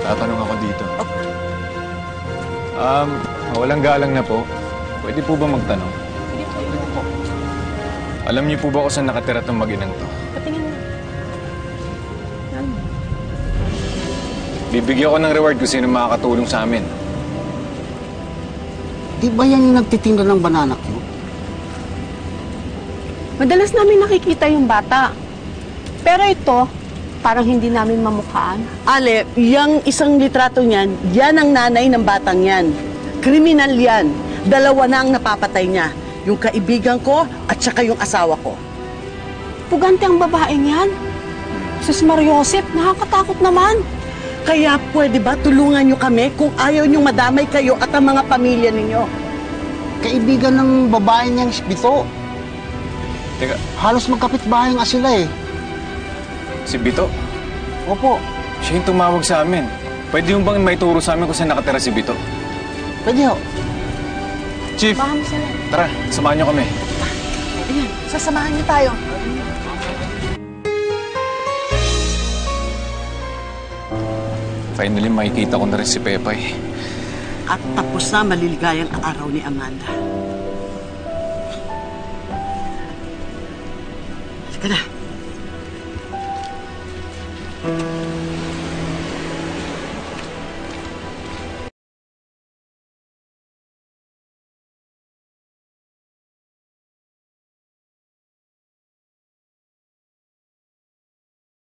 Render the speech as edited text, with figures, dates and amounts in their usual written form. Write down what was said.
Tatanong ako dito. Walang galang na po. Pwede po ba magtanong? Pwede po. Alam niyo po ba kung saan nakatira itong mag-inang to? Patingin mo. Yan. Bibigyan ko ng reward kung sino makakatulong sa amin. Di ba yan yung nagtitinda ng banana cue? Madalas namin nakikita yung bata. Pero ito, parang hindi namin mamukhaan. Ale, yung isang litrato niyan, yan ang nanay ng batang yan. Kriminal yan. 2 na ang napapatay niya. Yung kaibigan ko at saka yung asawa ko. Pugante ang babaeng yan. Sus Mariosep, nakakatakot naman. Kaya pwede ba tulungan niyo kami kung ayaw niyong madamay kayo at ang mga pamilya ninyo? Kaibigan ng babae niyang Bito. Teka, Halos magkapit-bahay nga sila eh. si Bito? Opo, Siya yung tumawag sa amin. Pwede yung bang may turo sa amin kung saan nakatira si Bito? pwede ho. Chief, Baka mo sila. tara, samahan niyo kami. Ayan, sasamahan niyo tayo. Finally, makikita ko na rin si Pepay. At tapos na maliligayang araw ni Amanda. Halika na.